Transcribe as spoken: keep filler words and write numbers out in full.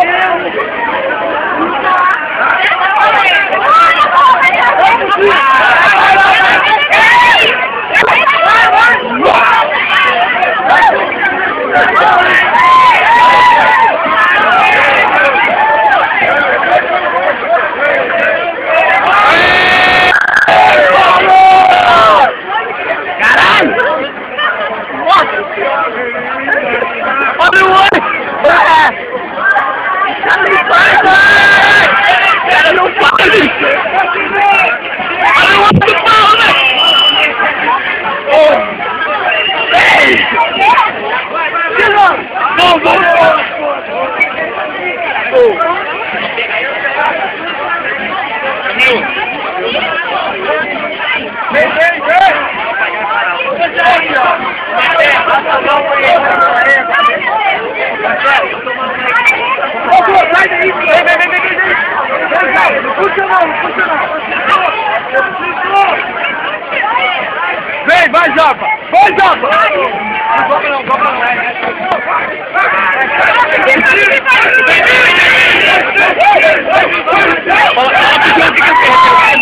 Olha o olho! Cara, não faz! Cara, não faz! Olha o olho do pau, né? Ei! Não, não, Vem, vem, vem! Sai daí! Vem, vem, vem, vem! Vem, puxa não, puxa não! Vem, vai, Japa! Vai, Japa! Não vamos não, vamos não! Vem, vem, vem!